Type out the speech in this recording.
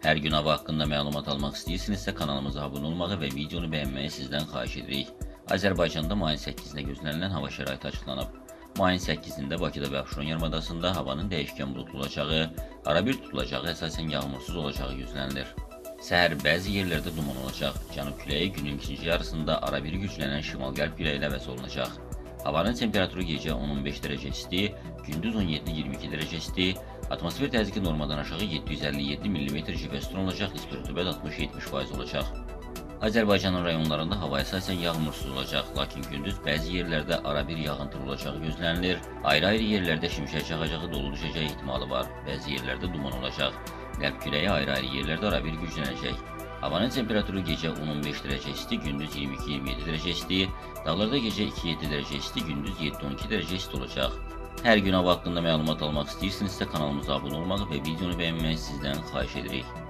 Hər gün hava haqqında məlumat almaq istəyirsinizsə kanalımıza abunə olmağı və videonu bəyənməyi sizdən xahiş edirik. Azərbaycanda mayın 8-də gözlənilən hava şəraiti açıqlanıb. Mayın 8-də Bakıda və Abşeron yarımadasında havanın dəyişkən buludlu olacağı, arabir tutulacağı, əsasən yağmursuz olacağı gözlənilir. Səhər bəzi yerlərdə duman olacaq. Cənub küləyi günün ikinci yarısında arabir güclənən şimal-qərb küləyi ilə əvəz olunacaq. Havanın temperaturu gecə 10-15 dərəcə isti, gündüz 17-22 dərəcə isti, atmosfer təzyiqi normadan aşağı 757 mm civestron olacaq, nisbi rütubət 60-70% olacaq. Azərbaycanın rayonlarında hava əsasən yağmursuz olacaq, lakin gündüz bəzi yerlərdə arabir yağıntılı olacağı gözlənilir. Ayrı-ayrı yerlərdə şimşək çaxacağı, dolu düşəcəyi ehtimalı var. Bəzi yerlərdə duman olacaq. Qərb küləyi ayrı-ayrı yerlərdə arabir güclənəcək. Havanın temperaturu gecə 10-15 dərəcə isti, gündüz 22-27 dərəcə isti, dağlarda gecə 2-7 dərəcə isti, gündüz 7-12 dərəcə isti olacaq. Hər gün hava haqqında məlumat almaq istəyirsinizsə kanalımıza abunə olmağı və videonu bəyənməyi sizdən xahiş edirik.